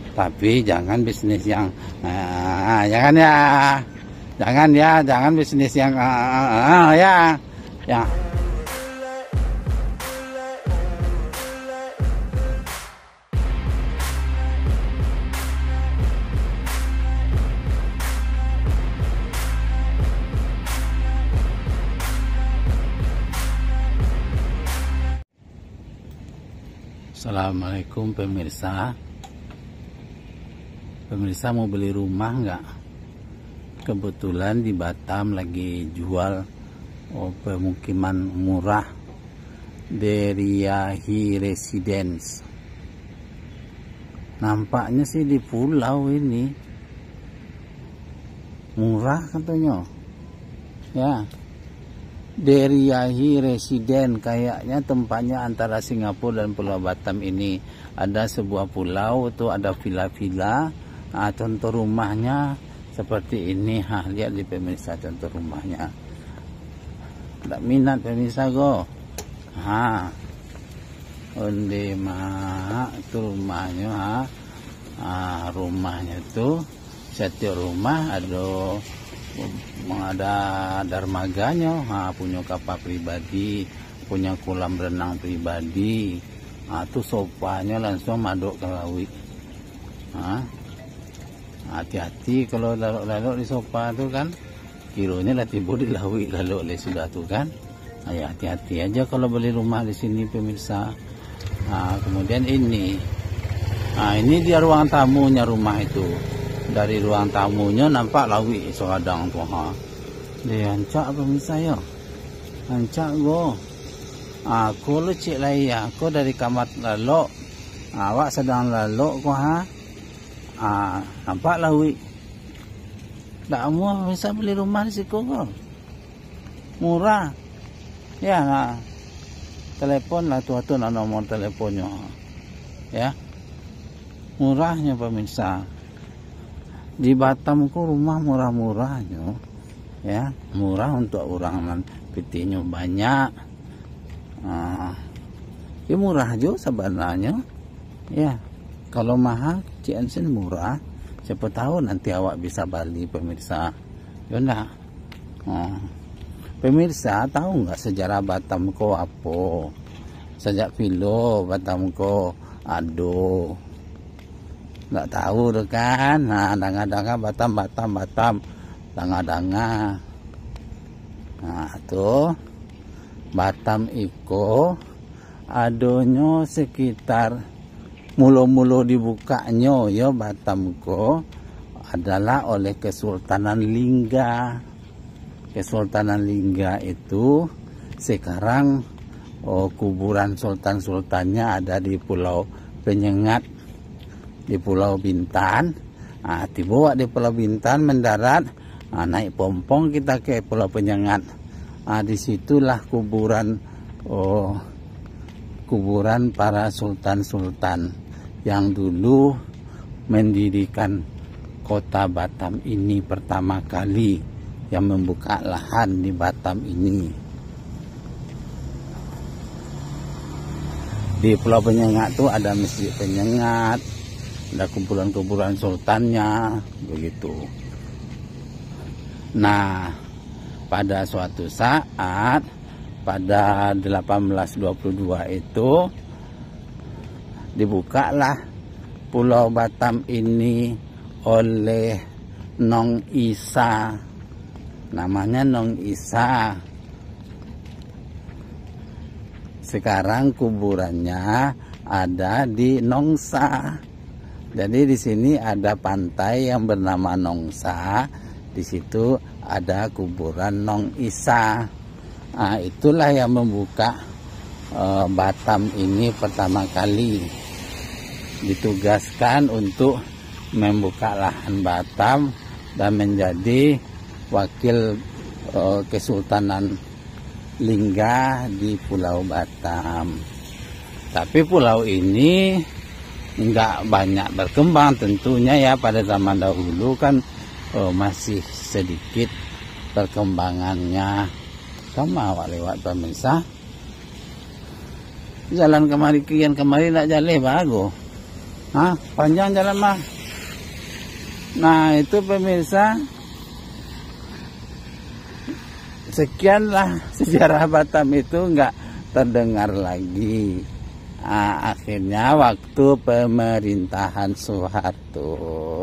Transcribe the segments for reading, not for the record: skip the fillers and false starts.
Tapi jangan bisnis yang jangan ya, jangan bisnis yang ya. Assalamualaikum pemirsa. Pemirsa mau beli rumah nggak? Kebetulan di Batam lagi jual pemukiman murah, Deriahi Residence. Nampaknya sih di pulau ini murah katanya ya. Deriahi Residence, kayaknya tempatnya antara Singapura dan Pulau Batam ini. Ada sebuah pulau itu ada villa-villa. Contoh rumahnya seperti ini. Lihat di pemirsa contoh rumahnya. Tidak minat pemirsa go. Onde mah itu rumahnya. Rumahnya itu setiap rumah ada dermaganya, punya kapal pribadi, punya kolam renang pribadi. Tuh sopanya langsung maduk ke laut. Hati-hati kalau lalu di sofa tuh kan, kilonya lah tiba di laut lalu sudah tuh kan. Ya hati-hati aja kalau beli rumah di sini pemirsa. Kemudian ini dia ruang tamunya rumah itu. Dari ruang tamunya nampak lawi seradang tuh dia ancak pemirsa ya. Ancak go. Aku lu cik lah ya. Aku dari kamar lalu. Awak sedang lalu ko nampak lawi. Tak mau bisa beli rumah di situ kok. Murah. Ya telepon lah tuh nomor teleponnya. Ya. Murahnya pemirsa. Di Batam kok rumah murah-murahnya ya, murah untuk orang PT-nya banyak. Ya murah juga sebenarnya ya. Kalau mahal CNC murah, siapa tahu nanti awak bisa beli pemirsa ya enggak. Pemirsa tahu nggak sejarah Batam ko apa? Sejak Pilo Batam ko aduh nggak tahu deh kan. Danga-danga Batam danga-danga. Tuh Batam iko adonyo sekitar mulu-mulu dibukanya ya Batam ko adalah oleh Kesultanan Lingga. Kesultanan Lingga itu sekarang kuburan sultan-sultannya ada di Pulau Penyengat, di Pulau Bintan. Tiba di Pulau Bintan mendarat, naik pompong kita ke Pulau Penyengat. Disitulah kuburan para sultan-sultan yang dulu mendirikan kota Batam ini pertama kali, yang membuka lahan di Batam ini. Di Pulau Penyengat tuh ada Masjid Penyengat, ada kuburan-kuburan sultannya begitu. Nah, pada suatu saat pada 1822 itu dibukalah Pulau Batam ini oleh Nong Isa. Namanya Nong Isa. Sekarang kuburannya ada di Nongsa. Jadi di sini ada pantai yang bernama Nongsa. Di situ ada kuburan Nong Isa. Itulah yang membuka Batam ini pertama kali. Ditugaskan untuk membuka lahan Batam dan menjadi wakil Kesultanan Lingga di Pulau Batam. Tapi pulau ini nggak banyak berkembang tentunya ya. Pada zaman dahulu kan masih sedikit perkembangannya. Sama awak lewat pemirsa. Jalan kemari kian kemari nak jaleh bagus. Panjang jalan mah. Nah itu pemirsa, sekianlah sejarah Batam itu nggak terdengar lagi. Akhirnya waktu pemerintahan Soeharto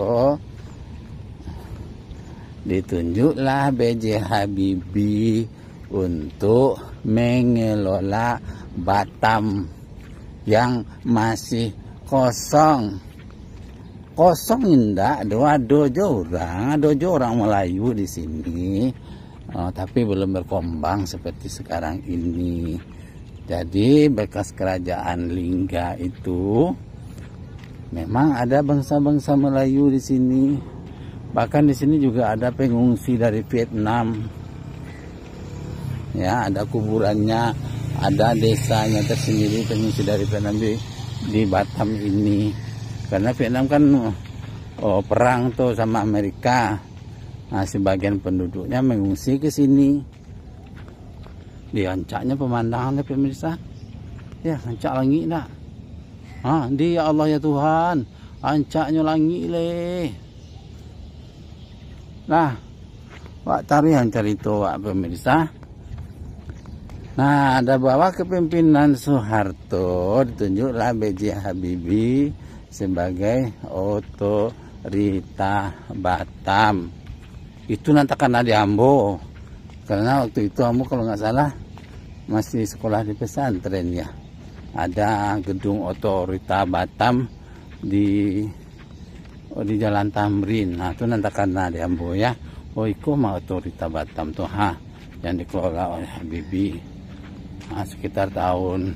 ditunjuklah B.J. Habibie untuk mengelola Batam yang masih kosong indah. Ada orang Melayu di sini, tapi belum berkembang seperti sekarang ini. Jadi bekas kerajaan Lingga itu memang ada bangsa-bangsa Melayu di sini. Bahkan di sini juga ada pengungsi dari Vietnam. Ya, ada kuburannya, ada desanya tersendiri pengungsi dari Vietnam di Batam ini. Karena Vietnam kan perang tuh sama Amerika. Nah, sebagian penduduknya mengungsi ke sini. Diancaknya pemandangannya pemirsa. Ya, ancak langit nak. Dia ya Allah ya Tuhan, ancaknya langit le. Nah, wak tarian cerita wak pemirsa. Nah, ada bawah kepemimpinan Soeharto ditunjuklah B.J. Habibie sebagai otorita Batam. Itu nanti karena di Ambo. Karena waktu itu Ambo kalau nggak salah masih sekolah di pesantren ya. Ada gedung otorita Batam di Jalan Tamrin. Nah itu nanti karena di Ambo ya. Itu mah otorita Batam tuh yang dikelola oleh Habibie. Sekitar tahun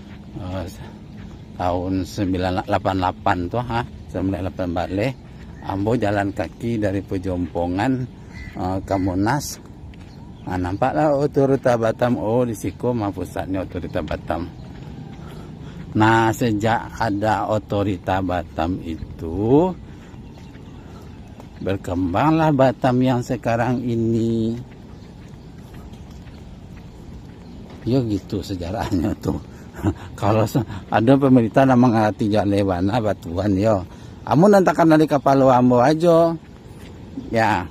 988 tuh 988 balik. Ambo jalan kaki dari Pejompongan ke Monas. Nampaklah otorita Batam. Di Siko mah pusatnya otorita Batam. Nah, sejak ada otorita Batam itu berkembanglah Batam yang sekarang ini. Ya gitu sejarahnya tuh. Kalau ada pemerintah nama ngerti Jalewana Batuan yo. Amun nantakan dari kapal Ambo aja. Ya.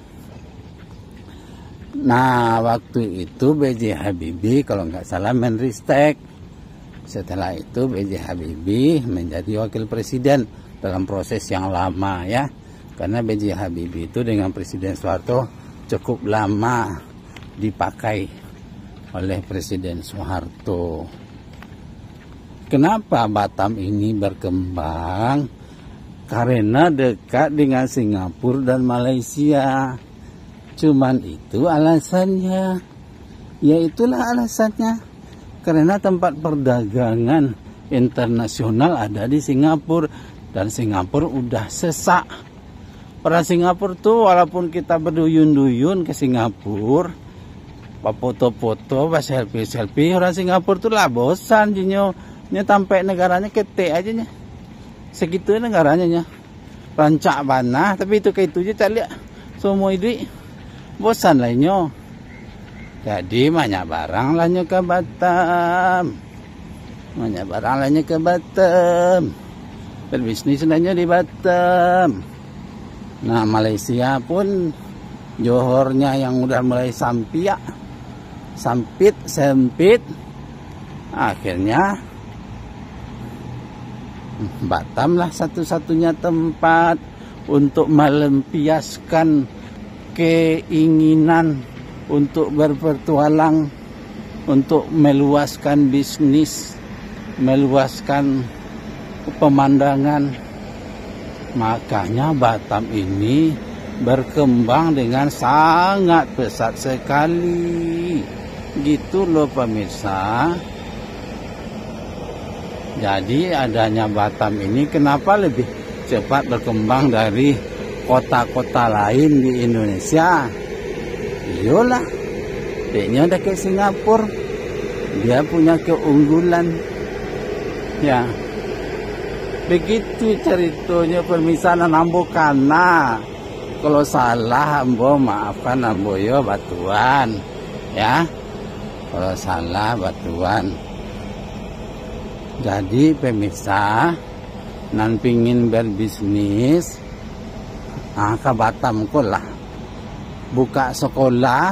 Nah, waktu itu B.J. Habibie kalau nggak salah Menristek. Setelah itu B.J. Habibie menjadi wakil presiden dalam proses yang lama ya. Karena B.J. Habibie itu dengan Presiden Soeharto cukup lama dipakai oleh Presiden Soeharto. Kenapa Batam ini berkembang? Karena dekat dengan Singapura dan Malaysia. Cuman itu alasannya. Ya itulah alasannya. Karena tempat perdagangan internasional ada di Singapura. Dan Singapura udah sesak. Orang Singapura tuh walaupun kita berduyun-duyun ke Singapura, foto-foto, selfie-selfie, orang Singapura tuh lah bosan jinyo. Ini sampai negaranya ketek aja nya. Segitu negaranya nya. Rancak banah, tapi itu kayak itu aja lihat. Semua ini bosan lainnya. Jadi banyak barang lainnya ke Batam. Banyak barang lainnya ke Batam. Berbisnis lainnya di Batam. Nah, Malaysia pun Johornya yang udah mulai sempit. Akhirnya Batam lah satu-satunya tempat untuk melampiaskan keinginan untuk berpetualang, untuk meluaskan bisnis, meluaskan pemandangan. Makanya Batam ini berkembang dengan sangat pesat sekali. Gitu loh pemirsa. Jadi adanya Batam ini kenapa lebih cepat berkembang dari kota-kota lain di Indonesia? Iyalah, dia udah ke Singapura, dia punya keunggulan. Ya, begitu ceritanya permisalan Ambo kana. Kalau salah Ambo maafkan Ambo yo Batuan, ya. Kalau salah Batuan. Jadi pemirsa, nan pingin berbisnis, ke Batam ko lah. Buka sekolah,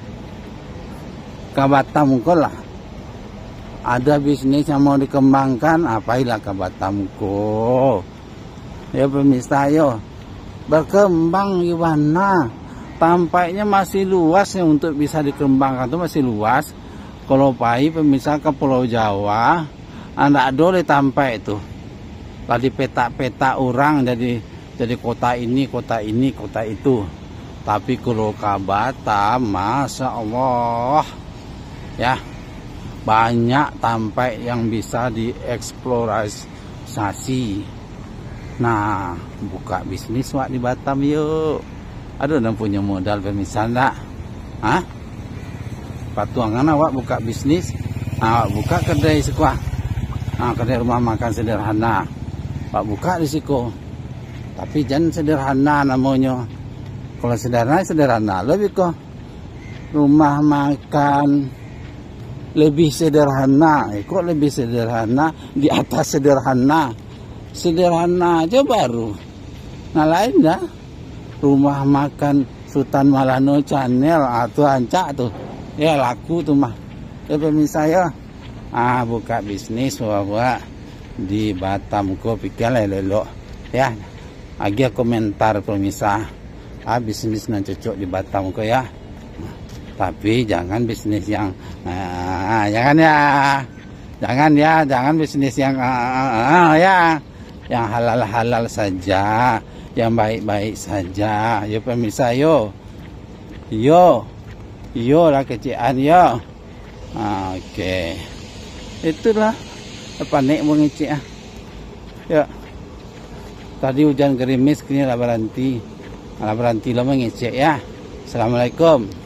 ke Batam ko lah. Ada bisnis yang mau dikembangkan, apailah ke Batam ko. Ya pemirsa, yo berkembang gimana? Tampaknya masih luas ya untuk bisa dikembangkan, itu masih luas. Kalau pai pemirsa ke Pulau Jawa, anda boleh tampak itu. Tadi peta-peta orang jadi kota ini, kota ini, kota itu. Tapi kalau ke Batam, masya Allah, ya banyak tampak yang bisa dieksplorasi. Nah, buka bisnis wak di Batam yuk. Aduh, dan punya modal pemirsa enggak? Hah? Patuangan awak buka bisnis, awak buka kedai sekolah, kedai rumah makan sederhana, awak buka di situ. Tapi jangan sederhana namanya. Kalau sederhana lebih kok rumah makan lebih sederhana. Kok lebih sederhana di atas sederhana? Sederhana aja baru. Nah lain dah. Rumah makan Sultan Malano Channel atau ancak tuh. Ya laku tuh mah. Ya pemirsa ya. Buka bisnis bahwa di Batam ko pikir lelo. Ya. Agi komentar pemirsa. Bisnis nan cocok di Batam ko ya. Tapi jangan bisnis yang jangan bisnis yang ya, yang halal-halal saja, yang baik-baik saja. Yo pemirsa yo lah kecian yo. Oke. Itulah apa nek mau ngecek ya. Tadi hujan gerimis, kini lah berhenti. Lah berhenti lah mengecek ya. Assalamualaikum.